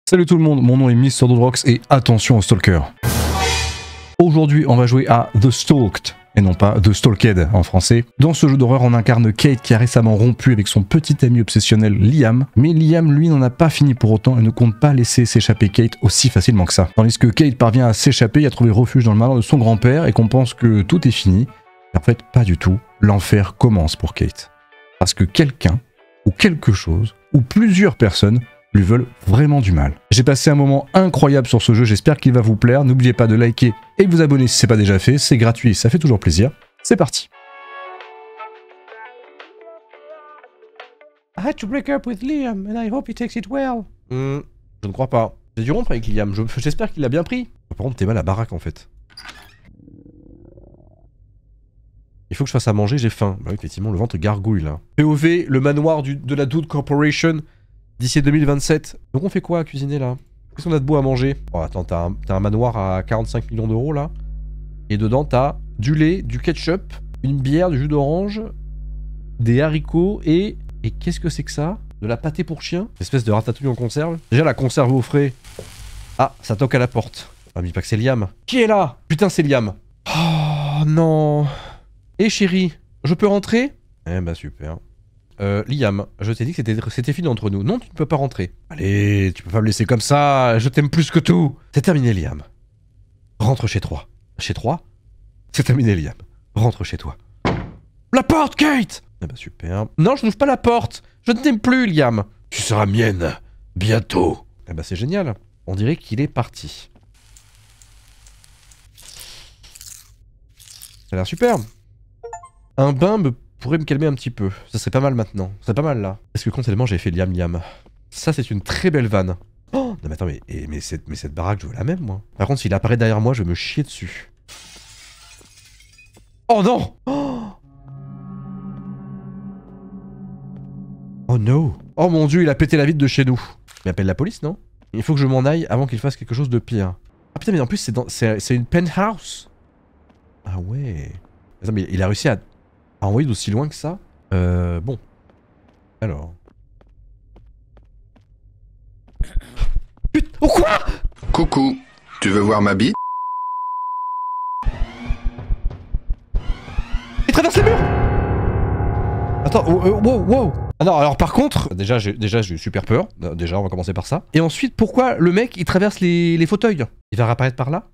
Salut tout le monde, mon nom est Mr. Dodrox et attention aux stalkers. Aujourd'hui, on va jouer à The Stalked, et non pas The Stalked en français. Dans ce jeu d'horreur, on incarne Kate qui a récemment rompu avec son petit ami obsessionnel Liam. Mais Liam, lui, n'en a pas fini pour autant et ne compte pas laisser s'échapper Kate aussi facilement que ça. Tandis que Kate parvient à s'échapper et à trouver refuge dans le manoir de son grand-père et qu'on pense que tout est fini. En fait, pas du tout. L'enfer commence pour Kate. Parce que quelqu'un, ou quelque chose, ou plusieurs personnes lui veulent vraiment du mal. J'ai passé un moment incroyable sur ce jeu, j'espère qu'il va vous plaire. N'oubliez pas de liker et de vous abonner si ce n'est pas déjà fait, c'est gratuit, ça fait toujours plaisir. C'est parti. I had to break up with Liam, and I hope he takes it well. Je ne crois pas. J'ai dû rompre avec Liam, j'espère qu'il l'a bien pris. Par contre, t'es mal à baraque en fait. Il faut que je fasse à manger, j'ai faim. Bah oui, effectivement, le ventre gargouille là. POV, le manoir de la Dude Corporation, d'ici 2027. Donc on fait quoi à cuisiner là? Qu'est-ce qu'on a de beau à manger? Oh attends, t'as un manoir à 45 millions d'euros là. Et dedans t'as du lait, du ketchup, une bière, du jus d'orange, des haricots et qu'est-ce que c'est que ça? De la pâtée pour chien? Une espèce de ratatouille en conserve. Déjà la conserve au frais. Ah, ça toque à la porte. Ah mais pas que c'est Liam. Qui est là? Putain c'est Liam. Oh non. Eh chérie, je peux rentrer? Eh bah super. Liam, je t'ai dit que c'était fini entre nous. Non, tu ne peux pas rentrer. Allez, tu peux pas me laisser comme ça, je t'aime plus que tout. C'est terminé, Liam. Rentre chez toi. Chez toi? C'est terminé, Liam. Rentre chez toi. La porte, Kate! Eh bah super. Non, je n'ouvre pas la porte. Je ne t'aime plus, Liam. Tu seras mienne. Bientôt. Eh bah c'est génial. On dirait qu'il est parti. Ça a l'air super. Un bain pourrait me calmer un petit peu. Ça serait pas mal maintenant. Ça serait pas mal là. Est-ce que constamment j'ai fait Liam? Ça c'est une très belle vanne. Oh non mais attends, mais cette baraque je veux la même moi. Par contre s'il apparaît derrière moi je vais me chier dessus. Oh non. Oh no. Oh mon dieu, il a pété la vitre de chez nous. Il appelle la police non? Il faut que je m'en aille avant qu'il fasse quelque chose de pire. Ah putain mais en plus c'est une penthouse. Ah ouais. Attends mais il a réussi à envoyer d'aussi loin que ça. Bon. Alors. Putain, oh quoi? Coucou, tu veux voir ma bite? Il traverse le mur. Attends, wow. Ah non, alors par contre, déjà j'ai eu super peur. Déjà, on va commencer par ça. Et ensuite, pourquoi le mec, il traverse les fauteuils? Il va réapparaître par là?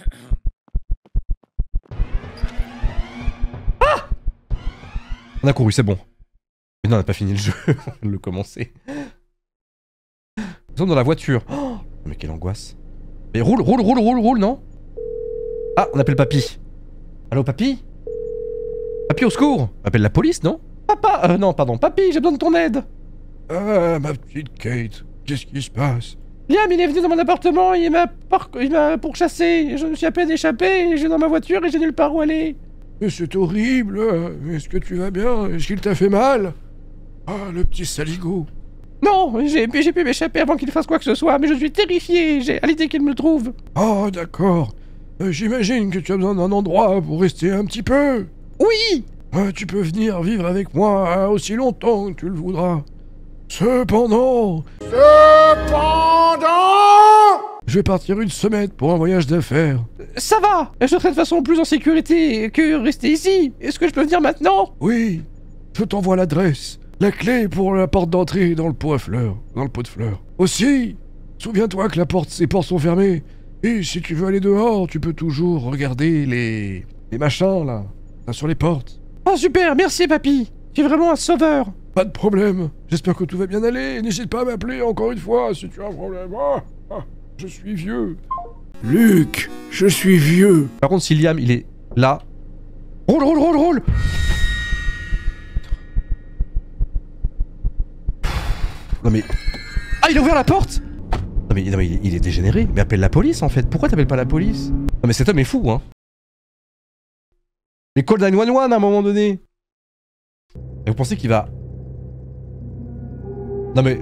On a couru, c'est bon. Mais non, on n'a pas fini le jeu. On vient de le commencer. Nous sommes dans la voiture. Oh, mais quelle angoisse. Mais roule, non? Ah, on appelle papy. Allô, papy? Papy, au secours! On appelle la police, non? Papa, non, pardon, papy, j'ai besoin de ton aide. Ah, ma petite Kate, qu'est-ce qui se passe? Liam, il est venu dans mon appartement, il m'a pourchassé. Je me suis à peine échappé, j'ai dans ma voiture et j'ai nulle part où aller. Mais c'est horrible. Est-ce que tu vas bien? Est-ce qu'il t'a fait mal? Ah, le petit saligo. Non, j'ai pu m'échapper avant qu'il fasse quoi que ce soit, mais je suis terrifié à l'idée qu'il me trouve. Oh, d'accord. J'imagine que tu as besoin d'un endroit pour rester un petit peu. Oui! Tu peux venir vivre avec moi aussi longtemps que tu le voudras. Cependant... Je vais partir une semaine pour un voyage d'affaires. Ça va! Je serai de façon plus en sécurité que rester ici. Est-ce que je peux venir maintenant? Oui, je t'envoie l'adresse. La clé pour la porte d'entrée dans le pot à fleurs. Dans le pot de fleurs. Aussi, souviens-toi que ces portes sont fermées. Et si tu veux aller dehors, tu peux toujours regarder les machins là sur les portes. Oh super, merci papy. Tu es vraiment un sauveur. Pas de problème. J'espère que tout va bien aller. N'hésite pas à m'appeler encore une fois si tu as un problème. Je suis vieux. Luc, je suis vieux. Par contre, si Liam, il est là... Roule. Non mais... Ah, il a ouvert la porte. Non mais il est dégénéré. Mais appelle la police en fait. Pourquoi t'appelles pas la police? Non mais cet homme est fou hein. Mais call 911 à un moment donné. Et vous pensez qu'il va... Non mais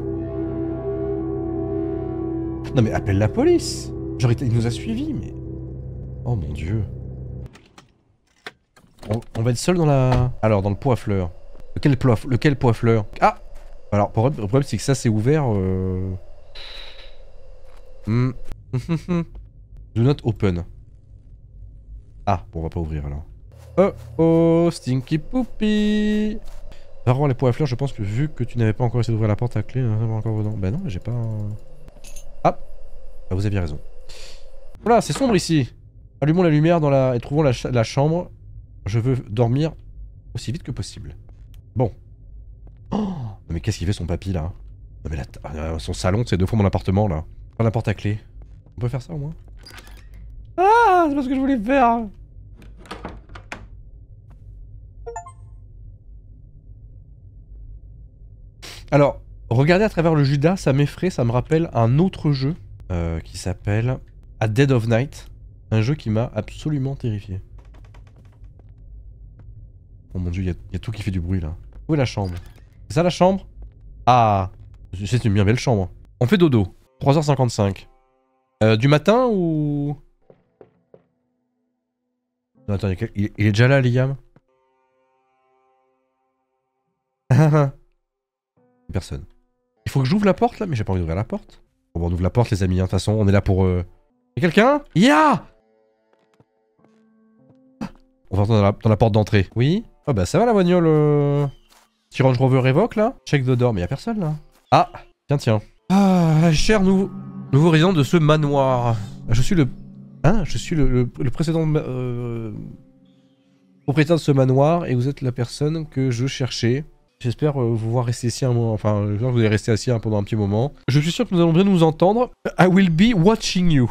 appelle la police. Genre il nous a suivis mais... Oh mon dieu. On va être seul dans la... Alors dans le pot à fleurs. Lequel pot à fleurs? Ah. Alors le problème c'est que ça c'est ouvert Do not open. Ah, bon, on va pas ouvrir alors. Oh oh, Stinky Poopy. Va revoir les pots à fleurs, je pense que vu que tu n'avais pas encore essayé d'ouvrir la porte à clé, encore dedans. Bah non, j'ai pas... Ah, bah, vous aviez raison. Voilà, c'est sombre ici. Allumons la lumière dans la... et trouvons la chambre. Je veux dormir aussi vite que possible. Bon. Oh non mais qu'est-ce qu'il fait son papy là? Non mais là, son salon, c'est 2 fois mon appartement là. Pas la porte à clé. On peut faire ça au moins? Ah, c'est pas ce que je voulais faire. Alors, regarder à travers le Judas, ça m'effraie, ça me rappelle un autre jeu qui s'appelle A Dead of Night. Un jeu qui m'a absolument terrifié. Oh mon dieu, il y a tout qui fait du bruit là. Où est la chambre? C'est ça la chambre? Ah, c'est une bien belle chambre. On fait dodo. 3h55. Du matin ou... Non, attends, il est déjà là, Liam? Personne. Il faut que j'ouvre la porte là, mais j'ai pas envie d'ouvrir la porte. Bon, on ouvre la porte, les amis, hein. De toute façon, on est là pour... Y'a quelqu'un? Ya! On va entrer dans la porte d'entrée. Oui? Oh bah ça va la bagnole. Petit Range Rover Evoque là? Check the door, mais y'a personne là. Ah! Tiens. Ah, cher nouveau résident de ce manoir. Je suis le... Hein? Je suis le précédent... propriétaire de ce manoir et vous êtes la personne que je cherchais. J'espère vous voir rester ici un moment, enfin, j'espère que vous allez rester assis pendant un petit moment. Je suis sûr que nous allons bien nous entendre. I will be watching you.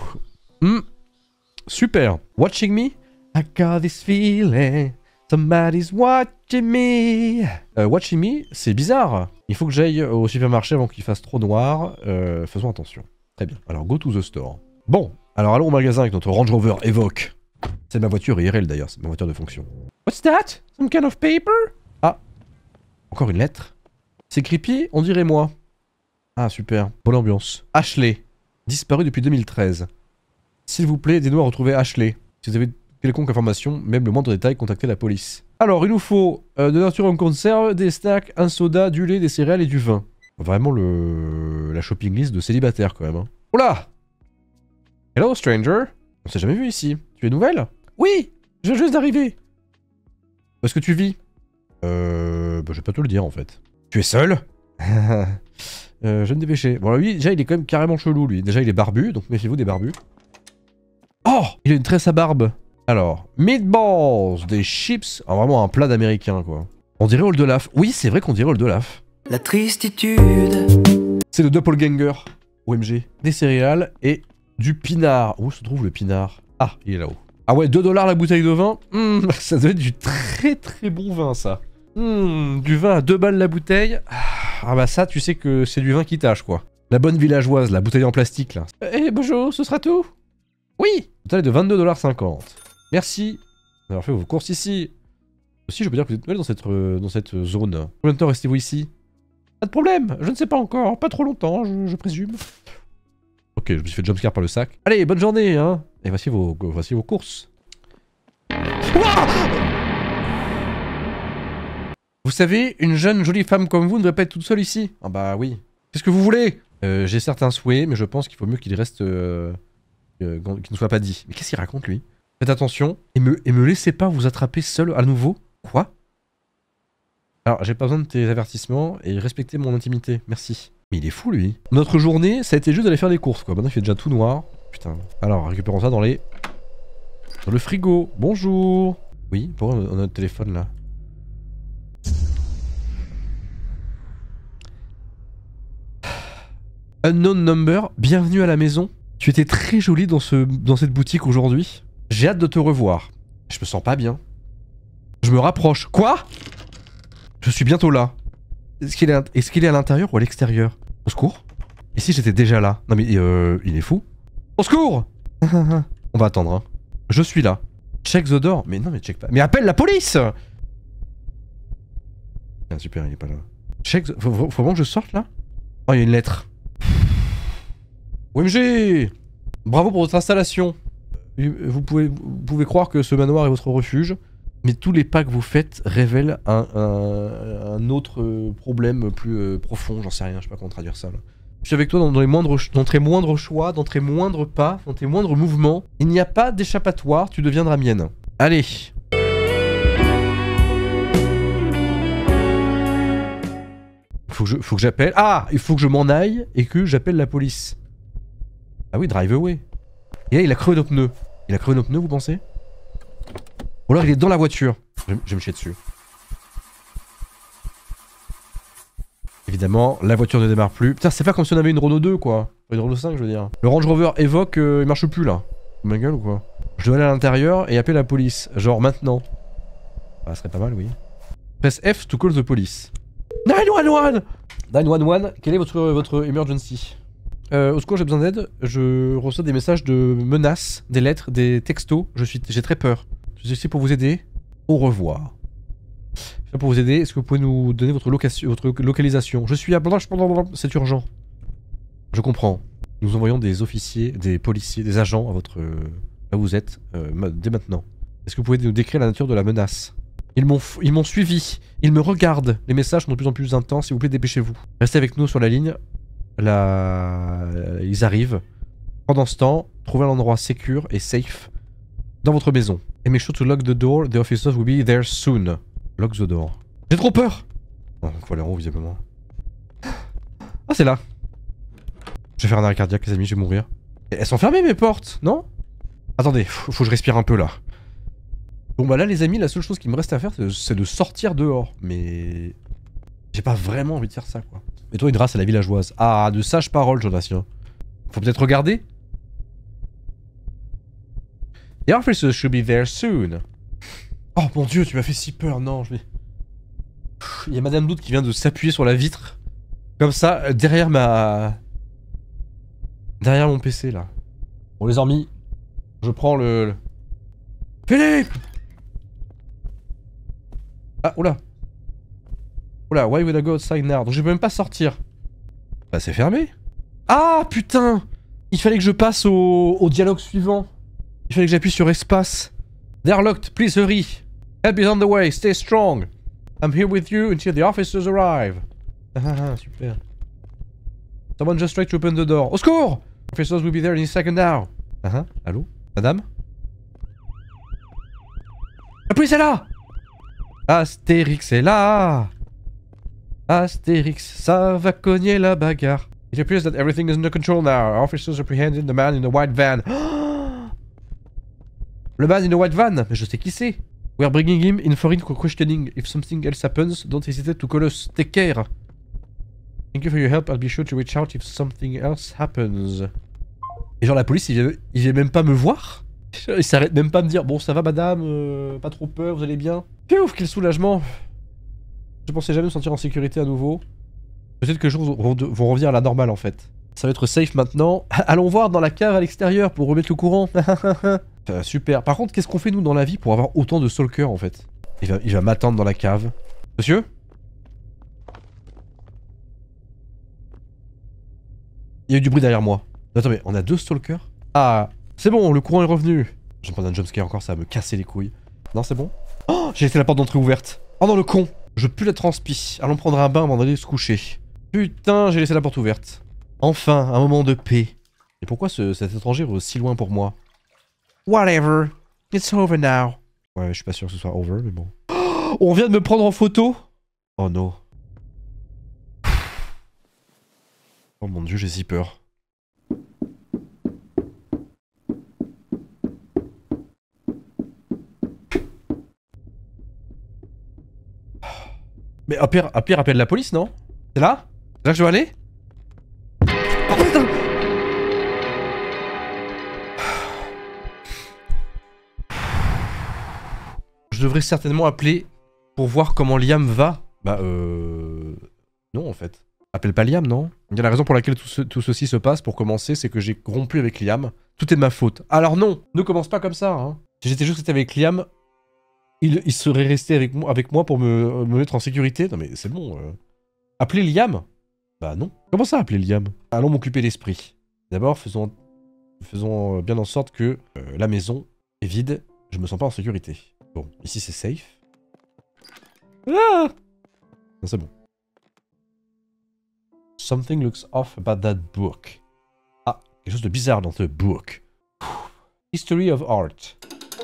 Super. Watching me? I got this feeling. Somebody's watching me. Watching me, c'est bizarre. Il faut que j'aille au supermarché avant qu'il fasse trop noir. Faisons attention. Très bien. Alors, go to the store. Bon, alors allons au magasin avec notre Range Rover Evoque. C'est ma voiture IRL d'ailleurs, c'est ma voiture de fonction. What's that? Some kind of paper? Ah. Encore une lettre. C'est creepy, on dirait moi. Ah super, bonne ambiance. Ashley, disparu depuis 2013. S'il vous plaît, aidez-nous à retrouver Ashley. Si vous avez quelconque information, même le moindre détail, contactez la police. Alors, il nous faut de la nourriture en conserve, des snacks, un soda, du lait, des céréales et du vin. Vraiment la shopping list de célibataire quand même. Hein. Oula! Hello stranger. On s'est jamais vu ici. Tu es nouvelle? Oui, je viens juste d'arriver. Où est-ce que tu vis? Bah, je vais pas te le dire en fait. Tu es seul? Je vais me dépêcher. Bon, lui, déjà, il est quand même carrément chelou, lui. Déjà, il est barbu, donc méfiez-vous des barbus. Oh! Il a une tresse à barbe. Alors, meatballs, des chips. Ah, vraiment un plat d'américain, quoi. On dirait Old Olaf. Oui, c'est vrai qu'on dirait Old Olaf. La tristitude. C'est le doppelganger. OMG. Des céréales et du pinard. Où se trouve le pinard? Ah, il est là-haut. Ah ouais, 2 $ la bouteille de vin. Ça doit être du très très bon vin, ça. Du vin à 2 balles la bouteille. Ah bah ça, tu sais que c'est du vin qui tâche, quoi. La bonne villageoise, la bouteille en plastique, là. Eh bonjour, ce sera tout? Oui. Total est de 22,50 $. Merci d'avoir fait vos courses ici. Aussi, je peux dire que vous êtes nouvelle dans cette zone. Combien de temps restez-vous ici? Pas de problème, je ne sais pas encore. Pas trop longtemps, je présume. Ok, je me suis fait jumpscare par le sac. Allez, bonne journée, hein. Et voici vos courses. Vous savez, une jeune jolie femme comme vous ne devrait pas être toute seule ici. Ah bah oui. Qu'est-ce que vous voulez? J'ai certains souhaits, mais je pense qu'il faut mieux qu'il reste... qu'il ne soit pas dit. Mais qu'est-ce qu'il raconte, lui? Faites attention, et me laissez pas vous attraper seul à nouveau. Quoi? Alors, j'ai pas besoin de tes avertissements, et respectez mon intimité. Merci. Mais il est fou, lui. Notre journée, ça a été juste d'aller faire des courses, quoi. Maintenant, il fait déjà tout noir. Putain. Alors, récupérons ça dans le frigo. Bonjour. Oui, pourquoi on a notre téléphone, là? Unknown number, bienvenue à la maison. Tu étais très jolie dans cette boutique aujourd'hui. J'ai hâte de te revoir. Je me sens pas bien. Je me rapproche. Quoi? Je suis bientôt là. Est-ce qu'il est à l'intérieur ou à l'extérieur? Au secours? Et si j'étais déjà là? Non mais il est fou. Au secours! On va attendre, hein. Je suis là. Check the door. Mais non mais check pas. Mais appelle la police! Ah, super, il est pas là. Check the... Faut vraiment que je sorte là? Oh, il y a une lettre. OMG! Bravo pour votre installation. Vous pouvez croire que ce manoir est votre refuge, mais tous les pas que vous faites révèlent un autre problème plus profond, j'en sais rien, je sais pas comment traduire ça là. Je suis avec toi dans tes moindres choix, dans tes moindres pas, dans tes moindres mouvements. Il n'y a pas d'échappatoire, tu deviendras mienne. Allez. Faut que j'appelle. Ah, il faut que je m'en aille et que j'appelle la police. Ah oui, drive away. Et là, il a crevé nos pneus. Il a crevé nos pneus, vous pensez? Ou alors il est dans la voiture. Je vais me chier dessus. Évidemment, la voiture ne démarre plus. Putain, c'est pas comme si on avait une Renault 2, quoi. Une Renault 5, je veux dire. Le Range Rover Evoque, il marche plus, là. Ma gueule ou quoi? Je dois aller à l'intérieur et appeler la police. Genre maintenant. Ah, ça serait pas mal, oui. Press F to call the police. 911 911, quelle est votre emergency? Au secours, j'ai besoin d'aide. Je reçois des messages de menaces, des lettres, des textos. J'ai très peur. Je suis ici pour vous aider. Au revoir. Je suis là pour vous aider. Est-ce que vous pouvez nous donner votre localisation? Je suis à... C'est urgent. Je comprends. Nous envoyons des officiers, des policiers, des agents à votre... là où vous êtes, dès maintenant. Est-ce que vous pouvez nous décrire la nature de la menace? Ils m'ont suivi. Ils me regardent. Les messages sont de plus en plus intenses. S'il vous plaît, dépêchez-vous. Restez avec nous sur la ligne. Là... Ils arrivent. Pendant ce temps, trouvez un endroit sécure et safe dans votre maison. Et make sure to lock the door. The officers will be there soon. Lock the door. J'ai trop peur. Oh, il faut aller en haut, visiblement. Ah, c'est là. Je vais faire un arrêt cardiaque, les amis, je vais mourir. Elles sont fermées, mes portes, non? Attendez, faut que je respire un peu, là. Bon, bah là, les amis, la seule chose qui me reste à faire, c'est de sortir dehors. Mais... j'ai pas vraiment envie de faire ça, quoi. Mets-toi une race à la villageoise. Ah, de sages paroles, Jonathan. Faut peut-être regarder. The officers should be there soon. Oh mon dieu, tu m'as fait si peur, non, je vais... Il y a Madame Doute qui vient de s'appuyer sur la vitre. Comme ça, derrière derrière mon PC, là. Bon, les amis, je prends le... Philippe! Ah, oula. Oula, why would I go outside now? Donc je peux même pas sortir. Bah, c'est fermé. Ah, putain! Il fallait que je passe au dialogue suivant. Il fallait que j'appuie sur espace. They're locked, please hurry. Help is on the way, stay strong. I'm here with you until the officers arrive. Ah, super. Someone just tried to open the door. Au secours! Officers will be there in a second now. Allô? Madame? La police est là! Astérix est là! Astérix, ça va cogner la bagarre. It appears that everything is under control now. Our officers apprehended the man in the white van. Le man in the white van? Mais je sais qui c'est. We are bringing him in for questioning. If something else happens, don't hesitate to call us. Take care. Thank you for your help. I'll be sure to reach out if something else happens. Et genre la police, il vient même pas me voir. Il s'arrête même pas à me dire bon ça va madame, pas trop peur, vous allez bien. Ouf, quel soulagement. Je pensais jamais me sentir en sécurité à nouveau. Peut-être que les choses vont revenir à la normale en fait. Ça va être safe maintenant. Allons voir dans la cave à l'extérieur pour remettre le courant. Super. Par contre, qu'est-ce qu'on fait nous dans la vie pour avoir autant de stalkers en fait? Il va m'attendre dans la cave. Monsieur? Il y a eu du bruit derrière moi. Attends mais on a 2 stalkers? Ah, c'est bon, le courant est revenu. Je vais me prendre un jumpscare encore, ça va me casser les couilles. Non, c'est bon? Oh, j'ai laissé la porte d'entrée ouverte. Oh non, le con. Je pue la transpi. Allons prendre un bain avant d'aller se coucher. Putain, j'ai laissé la porte ouverte. Enfin, un moment de paix. Et pourquoi cet étranger est si loin pour moi? Whatever. It's over now. Ouais, je suis pas sûr que ce soit over, mais bon. Oh, on vient de me prendre en photo? Oh non. Oh mon dieu, j'ai si peur. Mais à pire, appelle la police, non? C'est là? C'est là que je dois aller? Oh putain! Je devrais certainement appeler pour voir comment Liam va. Bah non en fait. Appelle pas Liam, non? Il y a la raison pour laquelle tout ceci se passe, pour commencer, c'est que j'ai rompu avec Liam. Tout est de ma faute. Alors non! Ne commence pas comme ça, hein. Si j'étais juste resté avec Liam... Il serait resté avec moi pour me mettre en sécurité. Non mais c'est bon. Appeler Liam? Bah non. Comment ça appeler Liam? Allons m'occuper l'esprit. D'abord, faisons bien en sorte que la maison est vide. Je me sens pas en sécurité. Bon, ici c'est safe. Ah! Non, c'est bon. Something looks off about that book. Ah, quelque chose de bizarre dans ce book. History of art.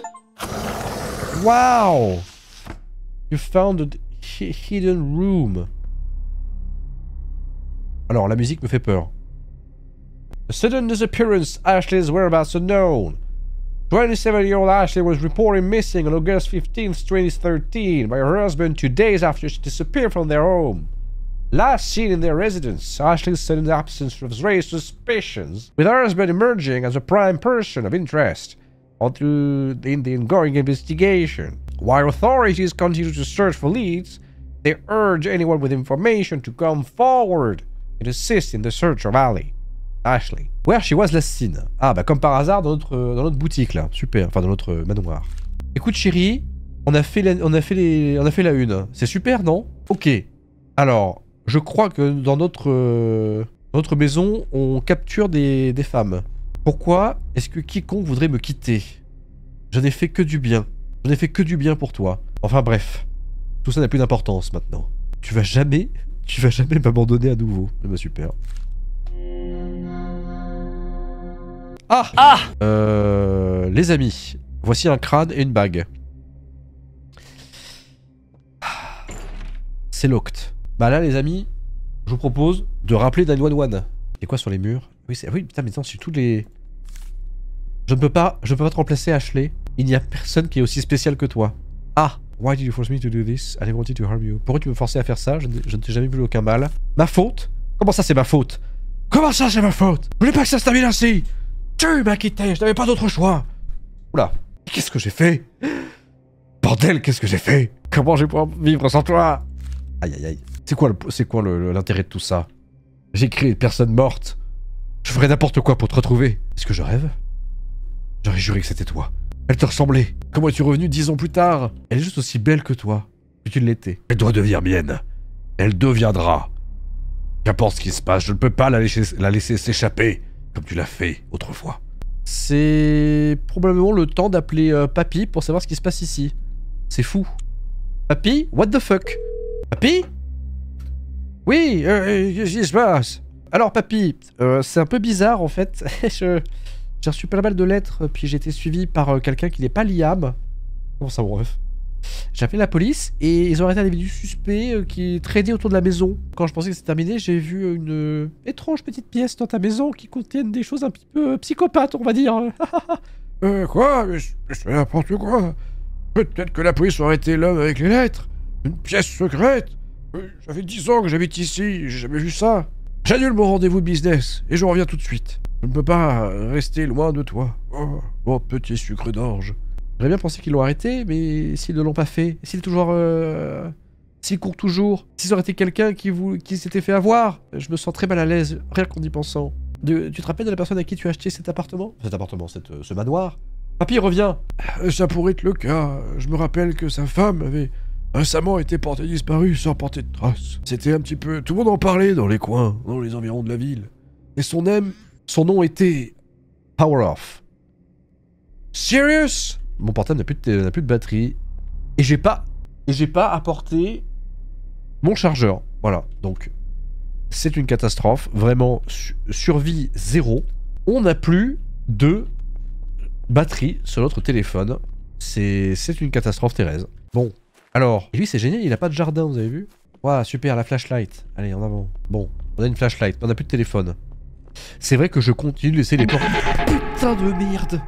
Wow! You found a hidden room. Alors, la musique me fait peur. The sudden disappearance, Ashley's whereabouts unknown. 27-year-old Ashley was reported missing on August 15th, 2013 by her husband 2 days after she disappeared from their home. Last seen in their residence, Ashley's sudden absence raised suspicions, with her husband emerging as a prime person of interest in the ongoing investigation. While authorities continue to search for leads, they urge anyone with information to come forward and assist in the search of Ashley. Where she was last seen. Ah bah comme par hasard dans notre boutique là, super, enfin dans notre manoir. Écoute chérie, on a fait la une. C'est super non? Ok. Alors, je crois que dans notre maison, on capture des femmes. Pourquoi est-ce que quiconque voudrait me quitter? Je n'ai fait que du bien. Je n'ai fait que du bien pour toi. Enfin bref, tout ça n'a plus d'importance maintenant. Tu vas jamais m'abandonner à nouveau. Eh ben, super. Ah! Les amis, voici un crâne et une bague. C'est locked. Bah là les amis, je vous propose de rappeler 911. Et quoi sur les murs? Oui, oui, putain, mais attends, sur tous les... Je ne peux pas te remplacer, Ashley. Il n'y a personne qui est aussi spécial que toi. Ah! Why did you force me to do this? I wanted to harm you. Pourquoi tu me forçais à faire ça? Je ne t'ai jamais vu aucun mal. Ma faute? Comment ça c'est ma faute? Comment ça c'est ma faute? Je voulais pas que ça se termine ainsi! Tu m'as quitté, je n'avais pas d'autre choix! Oula! Qu'est-ce que j'ai fait? Bordel, qu'est-ce que j'ai fait? Comment je vais pouvoir vivre sans toi? Aïe aïe aïe. C'est quoi l'intérêt de tout ça? J'ai créé une personne morte. Je ferais n'importe quoi pour te retrouver. Est-ce que je rêve? J'aurais juré que c'était toi. Elle te ressemblait. Comment es-tu revenu 10 ans plus tard? Elle est juste aussi belle que toi. Que tu l'étais. Elle doit devenir mienne. Elle deviendra. Qu'importe ce qui se passe, je ne peux pas la laisser s'échapper comme tu l'as fait autrefois. C'est probablement le temps d'appeler Papy pour savoir ce qui se passe ici. C'est fou. Papy? What the fuck? Papy? Oui, qu'est-ce qui se passe? Alors Papy, c'est un peu bizarre en fait. J'ai reçu pas mal de lettres, puis j'ai été suivi par quelqu'un qui n'est pas Liam. Comment ça, bref. J'ai appelé la police et ils ont arrêté un individu suspect qui traînait autour de la maison. Quand je pensais que c'était terminé, j'ai vu une étrange petite pièce dans ta maison qui contiennent des choses un petit peu psychopathes, on va dire. Quoi? Mais c'est n'importe quoi. Peut-être que la police aurait été l'homme avec les lettres. Une pièce secrète. J'avais 10 ans que j'habite ici, j'ai jamais vu ça. J'annule mon rendez-vous de business et je reviens tout de suite. Je ne peux pas rester loin de toi. Oh, mon petit sucre d'orge. J'aurais bien pensé qu'ils l'ont arrêté, mais s'ils ne l'ont pas fait, s'il est toujours... s'il court toujours, s'ils auraient été quelqu'un qui s'était fait avoir, je me sens très mal à l'aise, rien qu'en y pensant. Tu te rappelles de la personne à qui tu as acheté cet appartement? Ce manoir? Papy, reviens. Ça pourrait être le cas. Je me rappelle que sa femme avait récemment été portée disparue sans porter de traces. C'était un petit peu... Tout le monde en parlait dans les coins, dans les environs de la ville. Et son nom était... Power Off. Serious? Mon portable n'a plus de batterie. Et j'ai pas apporté mon chargeur. Voilà, donc c'est une catastrophe. Vraiment, survie 0. On n'a plus de batterie sur notre téléphone. C'est une catastrophe, Thérèse. Bon, alors, et lui c'est génial, il a pas de jardin, vous avez vu? Waouh, super, la flashlight. Allez, en avant. Bon, on a une flashlight, on n'a plus de téléphone. C'est vrai que je continue de laisser les portes... Putain de merde!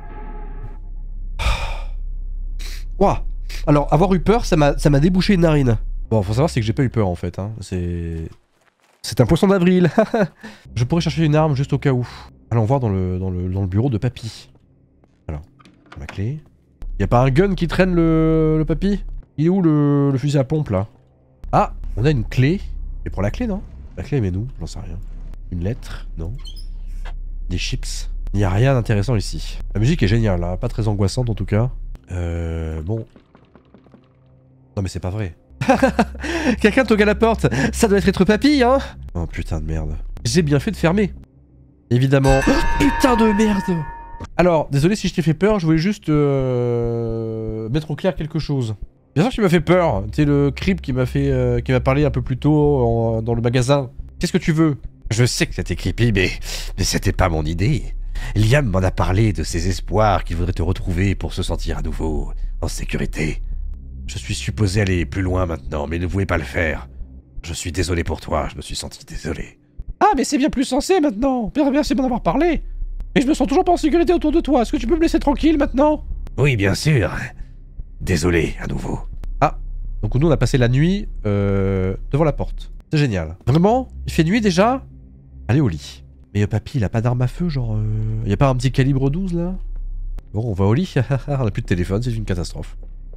Ouah. Alors, avoir eu peur, ça m'a débouché une narine. Bon, faut savoir, c'est que j'ai pas eu peur, en fait. Hein. C'est un poisson d'avril. Je pourrais chercher une arme juste au cas où. Allons voir dans le bureau de Papy. Alors, ma clé. Y a pas un gun qui traîne le Papy? Il est où le fusil à pompe, là? Ah, on a une clé. Et pour la clé, non? La clé, mais nous, j'en sais rien. Une lettre? Non. Des chips? Il n'y a rien d'intéressant ici. La musique est géniale, hein. Pas très angoissante, en tout cas. Bon. Non mais c'est pas vrai. Quelqu'un toque à la porte. Ça doit être Papy, hein? Oh putain de merde. J'ai bien fait de fermer. Évidemment. Oh, putain de merde. Alors, désolé si je t'ai fait peur, je voulais juste mettre au clair quelque chose. Bien sûr que tu m'as fait peur. C'est le creep qui m'a parlé un peu plus tôt dans le magasin. Qu'est-ce que tu veux? Je sais que c'était creepy, mais c'était pas mon idée. Liam m'en a parlé de ses espoirs qu'il voudrait te retrouver pour se sentir à nouveau en sécurité. Je suis supposé aller plus loin maintenant, mais ne pouvais pas le faire. Je suis désolé pour toi, je me suis senti désolé. Ah, mais c'est bien plus sensé maintenant. Merci d'en avoir parlé. Mais je me sens toujours pas en sécurité autour de toi. Est-ce que tu peux me laisser tranquille maintenant? Oui, bien sûr. Désolé, à nouveau. Ah, donc nous on a passé la nuit devant la porte. C'est génial. Vraiment? Il fait nuit déjà? Allez au lit. Mais papy, il a pas d'arme à feu, genre... Y a pas un petit calibre 12 là? Bon, on va au lit. On a plus de téléphone, c'est une catastrophe.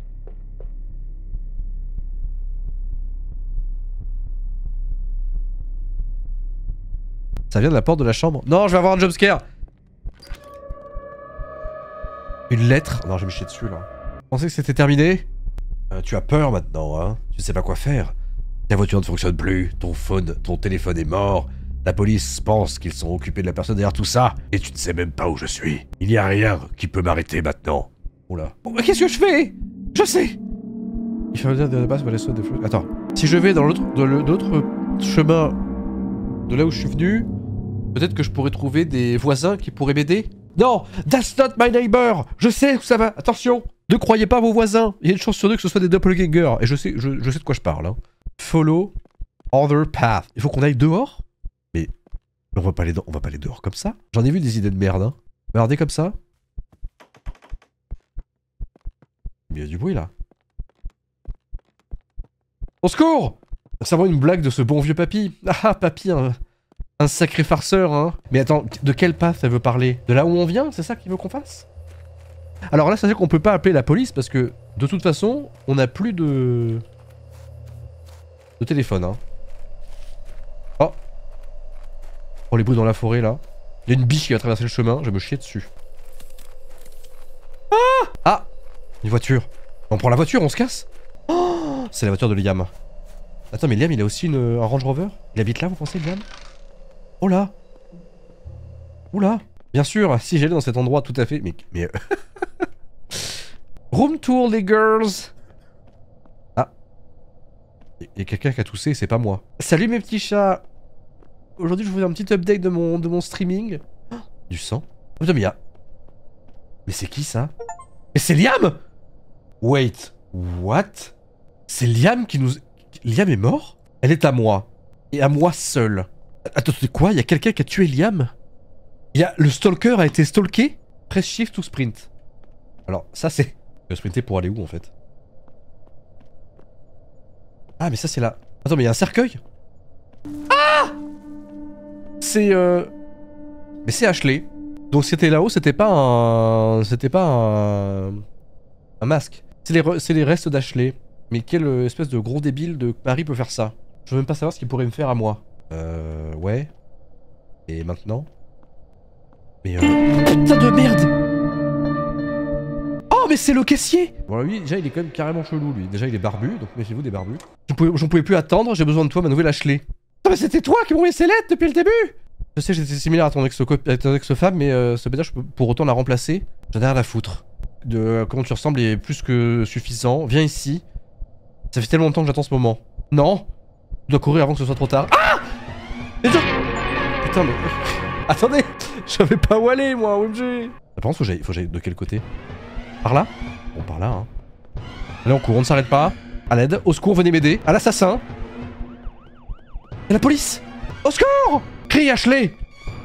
Ça vient de la porte de la chambre. Non, je vais avoir un jumpscare. Une lettre. Non, je vais me chier dessus là. Je pensais que c'était terminé. Tu as peur maintenant, hein? Tu sais pas quoi faire. Ta voiture ne fonctionne plus, ton téléphone est mort. La police pense qu'ils sont occupés de la personne derrière tout ça. Et tu ne sais même pas où je suis. Il n'y a rien qui peut m'arrêter maintenant. Oula. Bon, qu'est-ce que je fais? Je sais. Il faut dire de la base, des flux. Attends. Si je vais dans l'autre chemin de là où je suis venu, peut-être que je pourrais trouver des voisins qui pourraient m'aider. Non, that's not my neighbor. Je sais où ça va. Attention. Ne croyez pas vos voisins. Il y a une chance sur deux que ce soit des doppelgangers. Et je sais de quoi je parle. Hein. Follow other path. Il faut qu'on aille dehors. Mais on va pas aller dehors comme ça. J'en ai vu des idées de merde. Hein. Regardez comme ça. Il y a du bruit là. Au secours! Ça va une blague de ce bon vieux papy. Ah, papy, un sacré farceur, hein. Mais attends, de quel path elle veut parler? De là où on vient? C'est ça qu'il veut qu'on fasse? Alors là, ça veut dire qu'on peut pas appeler la police parce que, de toute façon, on n'a plus de téléphone, hein. Oh! Oh, les bruits dans la forêt, là. Il y a une biche qui va traverser le chemin, je vais me chier dessus. Ah! Ah! Une voiture. On prend la voiture, on se casse? Oh! C'est la voiture de Liam. Attends, mais Liam, il a aussi un Range Rover? Il habite là, vous pensez, Liam? Oh là! Oula! Bien sûr, si j'allais dans cet endroit, tout à fait. Mais Room tour, les girls! Ah. Il y a quelqu'un qui a toussé, c'est pas moi. Salut mes petits chats! Aujourd'hui, je vous fais un petit update de mon streaming. Oh, du sang. Oh putain, mais il y a... Mais c'est qui ça? Mais c'est Liam! Wait. What? C'est Liam qui nous... Liam est mort? Elle est à moi. Et à moi seul. Attends, c'est quoi? Il y a quelqu'un qui a tué Liam? Le stalker a été stalké? Press shift ou sprint. Alors, ça c'est... Je vais sprinter pour aller où en fait? Ah, mais ça c'est là. Attends, mais il y a un cercueil? Ah! C'est Mais c'est Ashley. Donc c'était là-haut, c'était pas un... un masque. C'est les restes d'Ashley. Mais quelle espèce de gros débile de Paris peut faire ça? Je veux même pas savoir ce qu'il pourrait me faire à moi. Ouais. Et maintenant? Mais putain de merde! Oh mais c'est le caissier! Bon lui déjà il est quand même carrément chelou lui. Déjà il est barbu, donc méfiez-vous des barbus. J'en pouvais plus attendre, j'ai besoin de toi ma nouvelle Ashley. Non mais c'était toi qui m'envoyais ces lettres depuis le début! Je sais j'étais similaire à ton ex-femme mais ça veut dire que je peux pour autant la remplacer. J'en ai rien à foutre. De comment tu ressembles est plus que suffisant. Viens ici. Ça fait tellement longtemps que j'attends ce moment. Non! Je dois courir avant que ce soit trop tard. Ah! Putain mais... Attendez! Je savais pas où aller moi, OMG! Par contre, faut que j'aille de quel côté? Par là? Bon, par là, hein. Allez, on court, on ne s'arrête pas. À l'aide, au secours, venez m'aider. À l'assassin! Et la police! Au secours! Crie Ashley!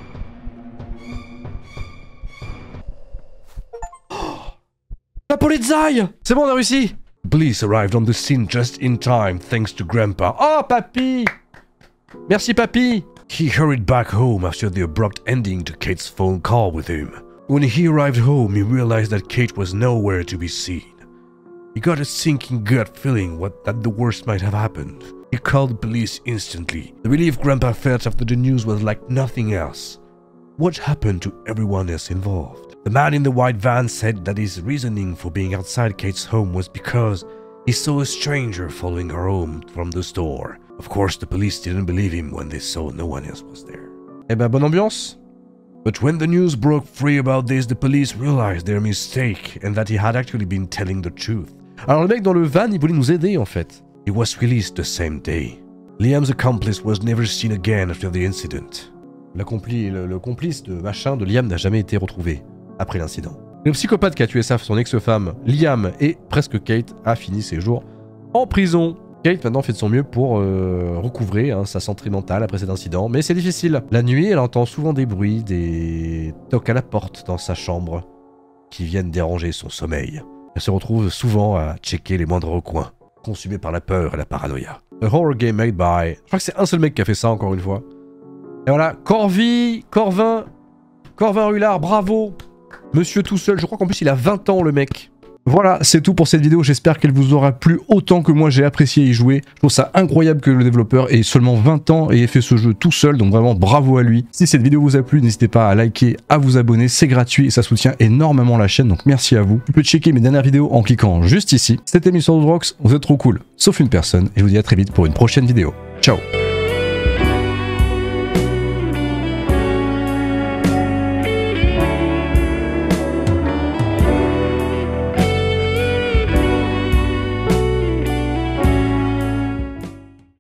Oh, la polizei! C'est bon, on a réussi! Police arrived on the scene just in time, thanks to Grandpa. Oh, papy! Merci, papy! He hurried back home after the abrupt ending to Kate's phone call with him. When he arrived home, he realized that Kate was nowhere to be seen. He got a sinking gut feeling that the worst might have happened. He called the police instantly. The relief Grandpa felt after the news was like nothing else. What happened to everyone else involved? The man in the white van said that his reasoning for being outside Kate's home was because he saw a stranger following her home from the store. Of course, the police didn't believe him when they saw no one else was there. Eh ben, bonne ambiance. But when the news broke free about this, the police realized their mistake and that he had actually been telling the truth. Alors le mec dans le van, il voulait nous aider en fait. He was released the same day. Liam's accomplice was never seen again after the incident. Le complice de machin de Liam n'a jamais été retrouvé après l'incident. Le psychopathe qui a tué son ex-femme, Liam, et presque Kate, a fini ses jours en prison. Kate maintenant fait de son mieux pour recouvrer sa santé mentale après cet incident, mais c'est difficile. La nuit, elle entend souvent des bruits, des tocs à la porte dans sa chambre qui viennent déranger son sommeil. Elle se retrouve souvent à checker les moindres recoins, consumée par la peur et la paranoïa. A horror game made by... Je crois que c'est un seul mec qui a fait ça, encore une fois. Et voilà, Corvin Rulard, bravo. Monsieur tout seul, je crois qu'en plus il a 20 ans le mec. Voilà, c'est tout pour cette vidéo, j'espère qu'elle vous aura plu autant que moi j'ai apprécié y jouer. Je trouve ça incroyable que le développeur ait seulement 20 ans et ait fait ce jeu tout seul, donc vraiment bravo à lui. Si cette vidéo vous a plu, n'hésitez pas à liker, à vous abonner, c'est gratuit et ça soutient énormément la chaîne, donc merci à vous. Vous pouvez checker mes dernières vidéos en cliquant juste ici. C'était Mr. Woodrocks, vous êtes trop cool, sauf une personne, et je vous dis à très vite pour une prochaine vidéo. Ciao.